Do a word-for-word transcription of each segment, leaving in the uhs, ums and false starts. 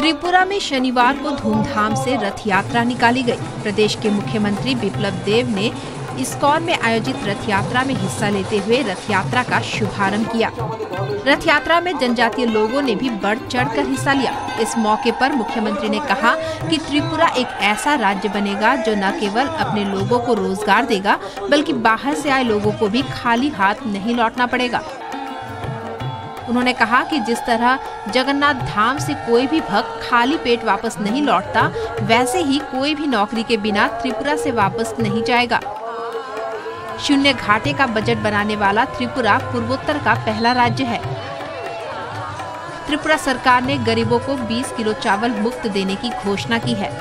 त्रिपुरा में शनिवार को धूमधाम से रथ यात्रा निकाली गई। प्रदेश के मुख्यमंत्री बिप्लब देव ने इस्कॉन में आयोजित रथ यात्रा में हिस्सा लेते हुए रथ यात्रा का शुभारंभ किया। रथ यात्रा में जनजातीय लोगों ने भी बढ़ चढ़कर हिस्सा लिया। इस मौके पर मुख्यमंत्री ने कहा कि त्रिपुरा एक ऐसा राज्य बनेगा जो न केवल अपने लोगों को रोजगार देगा, बल्कि बाहर से आए लोगों को भी खाली हाथ नहीं लौटना पड़ेगा। उन्होंने कहा कि जिस तरह जगन्नाथ धाम से कोई भी भक्त खाली पेट वापस नहीं लौटता, वैसे ही कोई भी नौकरी के बिना त्रिपुरा से वापस नहीं जाएगा। शून्य घाटे का बजट बनाने वाला त्रिपुरा पूर्वोत्तर का पहला राज्य है। त्रिपुरा सरकार ने गरीबों को बीस किलो चावल मुफ्त देने की घोषणा की है।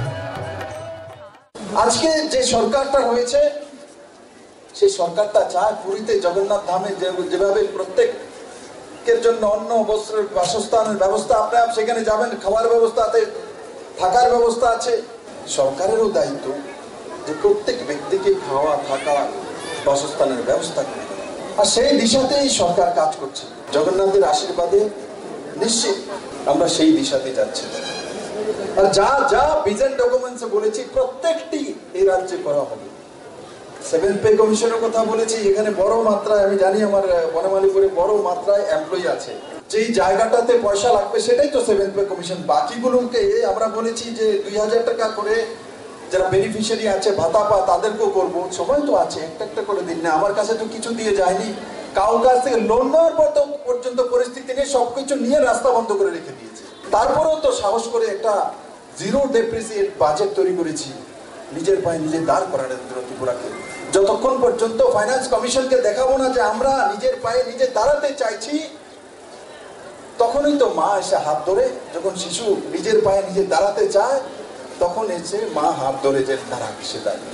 आज के जे सरकारটা হয়েছে সেই সরকারটা চায় পুরীতে জগন্নাথ ধামে যেভাবে প্রত্যেকের জন্য অন্ন বস্ত্র বাসস্থানের ব্যবস্থা, আপনারা সেখানে যাবেন, খাবার ব্যবস্থাতে থাকার ব্যবস্থা আছে। সরকারেরও দায়িত্ব যে প্রত্যেক ব্যক্তিকে খাওয়া থাকা বাসস্থানের ব্যবস্থা করে দেওয়া, আর সেই দিশাতেই সরকার কাজ করছে। জগন্নাথের আশীর্বাদে নিশ্চিত আমরা সেই দিশাতে যাচ্ছি। আর যা যা ভিজন ডকুমেন্টসে বলেছি প্রত্যেকটি এই রাজ্যে করা হবে। সেভেন পে কমিশনের কথা বলেছি, এখানে বড় মাত্রায় আমি জানি আমার বনমালীপুরে বড় মাত্রায় এমপ্লয়ি আছে। যেই জায়গাটাতে পয়সা লাগবে সেটাই তো সেভেন পে কমিশন। বাকিগুলোকে আমরা বলেছি যে দুই হাজার টাকা করে যারা বেনিফিশিয়ারি আছে ভাতা পা তাদেরকেও করবো। সময় তো আছে, একটা একটা করে দিন না। আমার কাছে তো কিছু দিয়ে যায়নি, কারোর কাছ থেকে লোন নেওয়ার পর পর্যন্ত পরিস্থিতি নিয়ে সবকিছু নিয়ে রাস্তা বন্ধ করে রেখে দিয়েছে। তারপরেও তো সাহস করে একটা জিরো ডেপ্রিসিয়েট বাজেট তৈরি করেছি, নিজের পায়ে নিজে দাঁড় করানোর জন্য ত্রিপুরাকে। যতক্ষণ পর্যন্ত ফাইন্যান্স কমিশনকে দেখাবো না যে আমরা নিজের পায়ে নিজে দাঁড়াতে চাইছি, তখনই তো মা এসে হাত ধরে, যখন শিশু নিজের পায়ে নিজে দাঁড়াতে চায় তখন এসে মা হাত ধরে যে দাঁড়াবে সে দাঁড়িয়ে।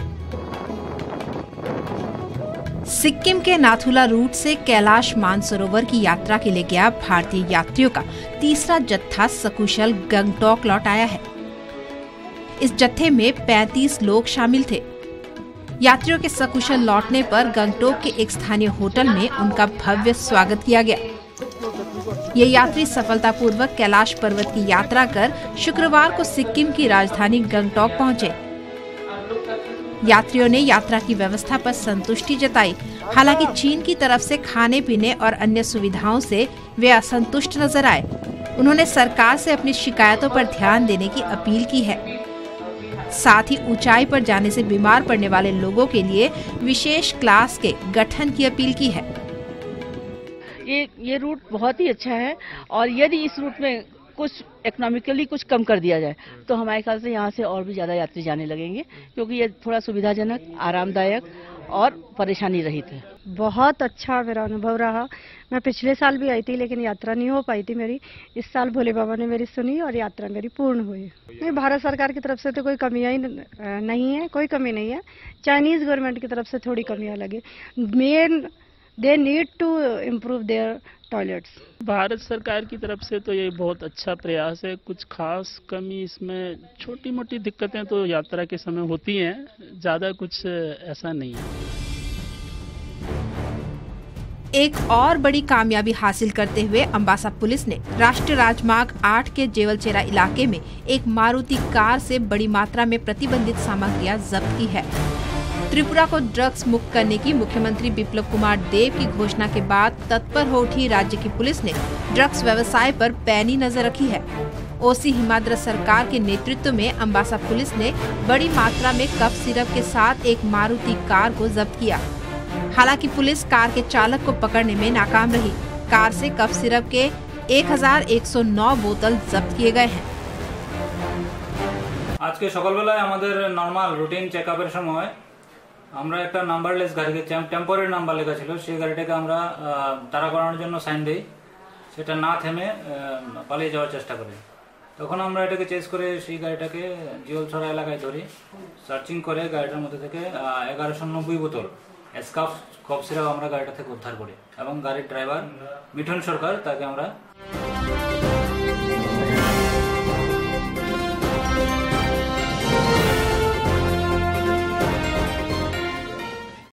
सिक्किम के नाथुला रूट से कैलाश मानसरोवर की यात्रा के लिए गया भारतीय यात्रियों का तीसरा जत्था सकुशल गंगटोक लौट आया है। इस जत्थे में पैंतीस लोग शामिल थे। यात्रियों के सकुशल लौटने पर गंगटोक के एक स्थानीय होटल में उनका भव्य स्वागत किया गया। ये यात्री सफलतापूर्वक कैलाश पर्वत की यात्रा कर शुक्रवार को सिक्किम की राजधानी गंगटोक पहुंचे। यात्रियों ने यात्रा की व्यवस्था पर संतुष्टि जताई। हालांकि चीन की तरफ से खाने पीने और अन्य सुविधाओं से वे असंतुष्ट नजर आए। उन्होंने सरकार से अपनी शिकायतों पर ध्यान देने की अपील की है। साथ ही ऊंचाई पर जाने से बीमार पड़ने वाले लोगों के लिए विशेष क्लास के गठन की अपील की है। ये ये रूट बहुत ही अच्छा है और यदि इस रूट में कुछ इकोनॉमिकली कुछ कम कर दिया जाए तो हमारे ख्याल से यहाँ से और भी ज़्यादा यात्री जाने लगेंगे, क्योंकि ये थोड़ा सुविधाजनक, आरामदायक और परेशानी रहित है। बहुत अच्छा मेरा अनुभव रहा। मैं पिछले साल भी आई थी लेकिन यात्रा नहीं हो पाई थी मेरी। इस साल भोले बाबा ने मेरी सुनी और यात्रा मेरी पूर्ण हुई। नहीं, भारत सरकार की तरफ से तो कोई कमियां ही नहीं है, कोई कमी नहीं है। चाइनीज गवर्नमेंट की तरफ से थोड़ी कमियां लगी। Main they need to improve their toilets. Bharat सरकार की तरफ से तो ये बहुत अच्छा प्रयास है। कुछ खास कमी इसमें, छोटी मोटी दिक्कतें तो यात्रा के समय होती हैं, ज़्यादा कुछ ऐसा नहीं है। एक और बड़ी कामयाबी हासिल करते हुए अंबासा पुलिस ने राष्ट्रीय राजमार्ग आठ के जेवलचेरा इलाके में एक मारुति कार से बड़ी मात्रा में प्रतिबंधित सामग्रियां जब्त की है। त्रिपुरा को ड्रग्स मुक्त करने की मुख्यमंत्री बिप्लब कुमार देव की घोषणा के बाद तत्पर हो उठी राज्य की पुलिस ने ड्रग्स व्यवसाय पर पैनी नजर रखी है। ओसी हिमाद्र सरकार के नेतृत्व में अंबासा पुलिस ने बड़ी मात्रा में कफ सिरप के साथ एक मारुति कार को जब्त किया। हालांकि पुलिस कार के चालक को पकड़ने में नाकाम रही। कार से कफ सिरप के एक हजार एक सौ नौ बोतल जब्त किए गए हैं। आज के सकालবেলায় আমাদের নরমাল রুটিন চেকআপের সময় আমরা একটা নাম্বারলেস গাড়িকে, টেম্পোরারি নাম্বার লেখা ছিল, সেই গাড়িটাকে আমরা তাড়া করানোর জন্য সাইন দেই। সেটা না থেমে পালিয়ে যাওয়ার চেষ্টা করি। তখন আমরা এটাকে চেস করে সেই গাড়িটাকে জিওলছড়া এলাকায় ধরি। সার্চিং করে গাড়িটার মধ্যে থেকে এগারোশো নব্বই বোতল স্কাফ কফ সিরাপ আমরা গাড়িটা থেকে উদ্ধার করি এবং গাড়ির ড্রাইভার মিঠুন সরকার তাকে আমরা